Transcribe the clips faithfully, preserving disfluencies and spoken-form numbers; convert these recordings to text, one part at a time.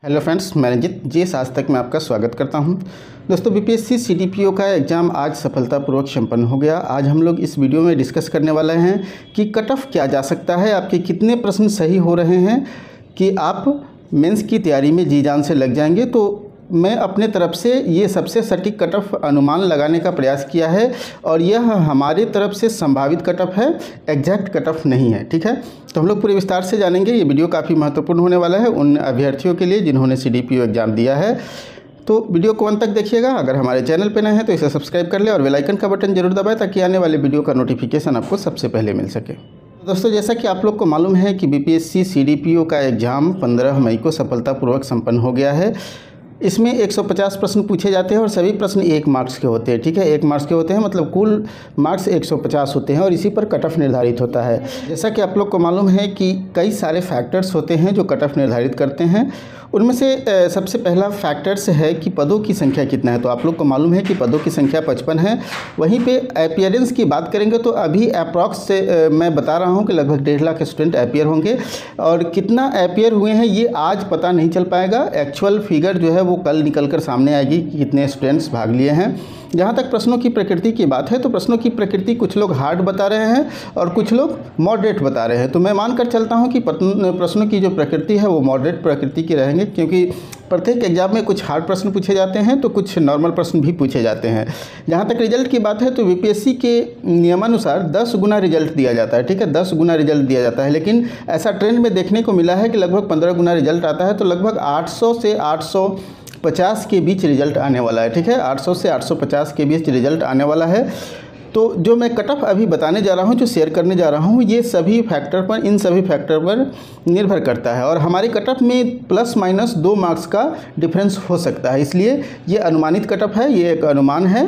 Hello friends, मैं Ranjit GS आज तक में आपका स्वागत करता हूं। दोस्तों, बीपीएससी सीडीपीओ का एग्ज़ाम आज सफलतापूर्वक संपन्न हो गया। आज हम लोग इस वीडियो में डिस्कस करने वाले हैं कि कट ऑफ क्या जा सकता है, आपके कितने प्रश्न सही हो रहे हैं कि आप मेंस की तैयारी में जी जान से लग जाएंगे। तो मैं अपने तरफ से ये सबसे सटीक कट ऑफ अनुमान लगाने का प्रयास किया है और यह हमारे तरफ से संभावित कट ऑफ है, एग्जैक्ट कट ऑफ नहीं है। ठीक है, तो हम लोग पूरे विस्तार से जानेंगे। ये वीडियो काफ़ी महत्वपूर्ण होने वाला है उन अभ्यर्थियों के लिए जिन्होंने सीडीपीओ एग्ज़ाम दिया है। तो वीडियो को अंत तक देखिएगा। अगर हमारे चैनल पर नए हैं तो इसे सब्सक्राइब कर ले और बेल आइकन का बटन जरूर दबाएं ताकि आने वाले वीडियो का नोटिफिकेशन आपको सबसे पहले मिल सके। दोस्तों, जैसा कि आप लोग को मालूम है कि बीपीएससी सीडीपीओ का एग्ज़ाम पंद्रह मई को सफलतापूर्वक संपन्न हो गया है। इसमें एक सौ पचास प्रश्न पूछे जाते हैं और सभी प्रश्न एक मार्क्स के होते हैं। ठीक है, एक मार्क्स के होते हैं, मतलब कुल मार्क्स एक सौ पचास होते हैं और इसी पर कट ऑफ निर्धारित होता है। जैसा कि आप लोग को मालूम है कि कई सारे फैक्टर्स होते हैं जो कट ऑफ निर्धारित करते हैं। उनमें से सबसे पहला फैक्टर्स है कि पदों की संख्या कितना है। तो आप लोग को मालूम है कि पदों की संख्या पचपन है। वहीं पे अपीयरेंस की बात करेंगे तो अभी अप्रॉक्स से मैं बता रहा हूं कि लगभग डेढ़ लाख स्टूडेंट अपीयर होंगे और कितना अपीयर हुए हैं ये आज पता नहीं चल पाएगा। एक्चुअल फिगर जो है वो कल निकल कर सामने आएगी कि कितने स्टूडेंट्स भाग लिए हैं। जहाँ तक प्रश्नों की प्रकृति की बात है तो प्रश्नों की प्रकृति कुछ लोग हार्ड बता रहे हैं और कुछ लोग मॉडरेट बता रहे हैं। तो मैं मानकर चलता हूँ कि प्रश्नों की जो प्रकृति है वो मॉडरेट प्रकृति की रहेंगे, क्योंकि प्रत्येक एग्जाम में कुछ हार्ड प्रश्न पूछे जाते हैं तो कुछ नॉर्मल प्रश्न भी पूछे जाते हैं। जहाँ तक रिजल्ट की बात है तो बीपीएससी के नियमानुसार दस गुना रिजल्ट दिया जाता है। ठीक है, दस गुना रिजल्ट दिया जाता है, लेकिन ऐसा ट्रेंड में देखने को मिला है कि लगभग पंद्रह गुना रिजल्ट आता है। तो लगभग आठ सौ से आठ सौ पचास के बीच रिजल्ट आने वाला है। ठीक है, आठ सौ से आठ सौ पचास के बीच रिजल्ट आने वाला है। तो जो मैं कट ऑफ अभी बताने जा रहा हूँ, जो शेयर करने जा रहा हूँ, ये सभी फैक्टर पर इन सभी फैक्टर पर निर्भर करता है और हमारे कट ऑफ में प्लस माइनस दो मार्क्स का डिफरेंस हो सकता है। इसलिए ये अनुमानित कट ऑफ है, ये एक अनुमान है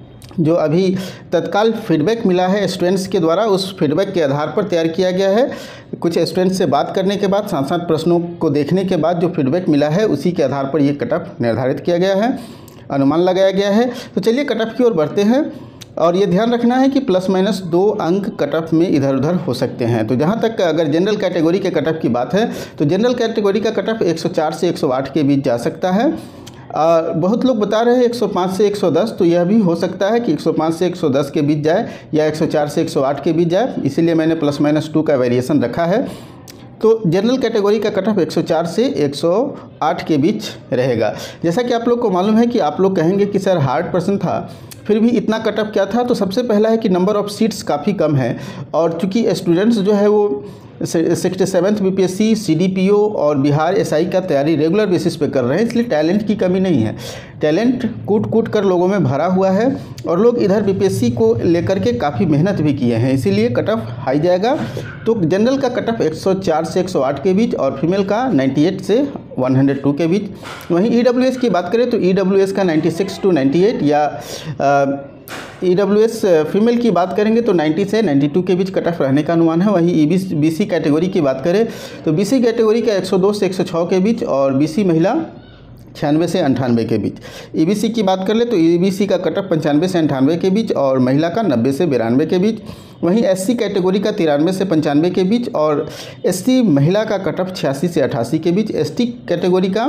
जो अभी तत्काल फीडबैक मिला है स्टूडेंट्स के द्वारा। उस फीडबैक के आधार पर तैयार किया गया है। कुछ स्टूडेंट्स से बात करने के बाद, साथ साथ प्रश्नों को देखने के बाद जो फीडबैक मिला है उसी के आधार पर ये कट ऑफ निर्धारित किया गया है, अनुमान लगाया गया है। तो चलिए कट ऑफ की ओर बढ़ते हैं और ये ध्यान रखना है कि प्लस माइनस दो अंक कट ऑफ में इधर उधर हो सकते हैं। तो जहाँ तक अगर जनरल कैटेगरी के कट ऑफ की बात है तो जनरल कैटेगरी का कट ऑफ एक सौ चार से एक सौ आठ के बीच जा सकता है। आ, बहुत लोग बता रहे हैं एक सौ पाँच से एक सौ दस, तो यह भी हो सकता है कि एक सौ पाँच से एक सौ दस के बीच जाए या एक सौ चार से एक सौ आठ के बीच जाए, इसीलिए मैंने प्लस माइनस टू का वेरिएशन रखा है। तो जनरल कैटेगरी का कट ऑफ एक सौ चार से एक सौ आठ के बीच रहेगा। जैसा कि आप लोग को मालूम है कि आप लोग कहेंगे कि सर हार्ड प्रश्न था फिर भी इतना कट ऑफ क्या था। तो सबसे पहला है कि नंबर ऑफ़ सीट्स काफ़ी कम है और चूँकि स्टूडेंट्स जो है वो सिक्सटी सेवन्थ बीपीएससी सीडीपीओ और बिहार एसआई का तैयारी रेगुलर बेसिस पे कर रहे हैं, इसलिए टैलेंट की कमी नहीं है। टैलेंट कूट कूट कर लोगों में भरा हुआ है और लोग इधर बीपीएससी को लेकर के काफ़ी मेहनत भी किए हैं, इसीलिए कट ऑफ हाई जाएगा। तो जनरल का कट ऑफ एक सौ चार से एक सौ आठ के बीच और फीमेल का अट्ठानवे से एक सौ दो के बीच। वहीं ईडब्ल्यूएस की बात करें तो ईडब्ल्यूएस का छियानवे टू अट्ठानवे या आ, ईडब्ल्यूएस फीमेल की बात करेंगे तो नब्बे से बानवे के बीच कट ऑफ रहने का अनुमान है। वहीं ईबीसी बीसी कैटेगरी की बात करें तो बीसी कैटेगरी का एक सौ दो से एक सौ छह के बीच और बीसी महिला छियानवे से अंठानवे के बीच। ईबीसी की बात कर ले तो ईबीसी का कट ऑफ पंचानवे से अंठानवे के बीच और महिला का नब्बे से बिरानवे के बीच। वहीं एससी कैटेगरी का तिरानवे से पंचानवे के बीच और एससी महिला का कट ऑफ छियासी से अठासी के बीच। एसटी कैटेगरी का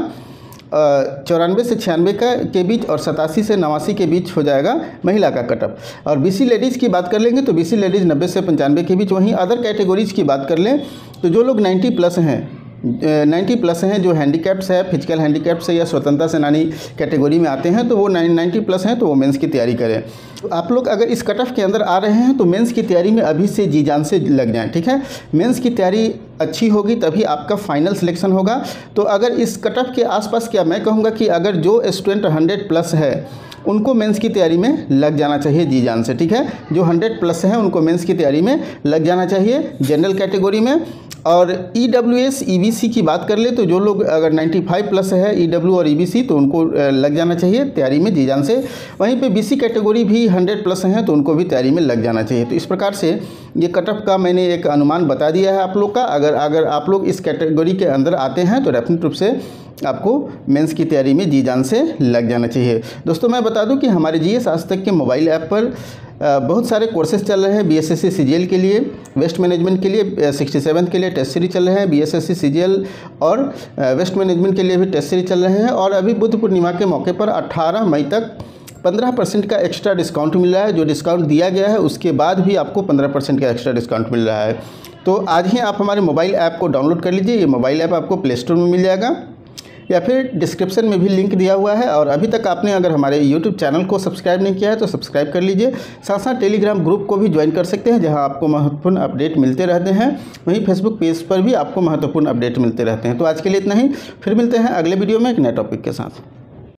चौरानवे से छियानवे का के बीच और सतासी से नवासी के बीच हो जाएगा महिला का कट ऑफ। और बीसी लेडीज़ की बात कर लेंगे तो बीसी लेडीज़ नब्बे से पंचानवे के बीच। वहीं अदर कैटेगरीज़ की बात कर लें तो जो लोग नब्बे प्लस हैं नब्बे प्लस हैं, जो हैंडीकैप्स है, फिजिकल हैंडीकैप्स है या स्वतंत्रता सेनानी कैटेगरी में आते हैं, तो वो नब्बे प्लस हैं तो वो मेंस की तैयारी करें। तो आप लोग अगर इस कट ऑफ के अंदर आ रहे हैं तो मेंस की तैयारी में अभी से जी जान से लग जाएं। ठीक है, मेंस की तैयारी अच्छी होगी तभी आपका फाइनल सिलेक्शन होगा। तो अगर इस कट ऑफ के आसपास, क्या मैं कहूँगा कि अगर जो स्टूडेंट हंड्रेड प्लस है उनको मेंस की तैयारी में लग जाना चाहिए जी जान से। ठीक है, जो हंड्रेड प्लस हैं उनको मेंस की तैयारी में लग जाना चाहिए जनरल कैटेगरी में। और ईडब्ल्यूएस ईबीसी की बात कर ले तो जो लोग अगर पचानवे प्लस है ईडब्ल्यू और ईबीसी तो उनको लग जाना चाहिए तैयारी में जी जान से। वहीं पे बीसी कैटेगरी भी हंड्रेड प्लस हैं तो उनको भी तैयारी में लग जाना चाहिए। तो इस प्रकार से ये कट ऑफ का मैंने एक अनुमान बता दिया है आप लोग का। अगर अगर आप लोग इस कैटेगरी के अंदर आते हैं तो डेफिनेट रूप से आपको मेंस की तैयारी में जी जान से लग जाना चाहिए। दोस्तों, मैं बता दूं कि हमारे जीएस आज तक के मोबाइल ऐप पर बहुत सारे कोर्सेज चल रहे हैं बीएसएससी सीजीएल के लिए, वेस्ट मैनेजमेंट के लिए सिक्सटी सेवन के लिए टेस्ट सीरीज चल रहे हैं, बीएसएससी सीजीएल और वेस्ट मैनेजमेंट के लिए भी टेस्ट सीरीज चल रहे हैं। और अभी बुद्ध पूर्णिमा के मौके पर अट्ठारह मई तक पंद्रह परसेंट का एक्स्ट्रा डिस्काउंट मिल रहा है। जो डिस्काउंट दिया गया है उसके बाद भी आपको पंद्रह परसेंट का एक्स्ट्रा डिस्काउंट मिल रहा है। तो आज ही आप हमारे मोबाइल ऐप को डाउनलोड कर लीजिए। ये मोबाइल ऐप आपको प्ले स्टोर में मिल जाएगा या फिर डिस्क्रिप्शन में भी लिंक दिया हुआ है। और अभी तक आपने अगर हमारे यूट्यूब चैनल को सब्सक्राइब नहीं किया है तो सब्सक्राइब कर लीजिए। साथ साथ टेलीग्राम ग्रुप को भी ज्वाइन कर सकते हैं, जहां आपको महत्वपूर्ण अपडेट मिलते रहते हैं। वहीं फेसबुक पेज पर भी आपको महत्वपूर्ण अपडेट मिलते रहते हैं। तो आज के लिए इतना ही, फिर मिलते हैं अगले वीडियो में एक नए टॉपिक के साथ।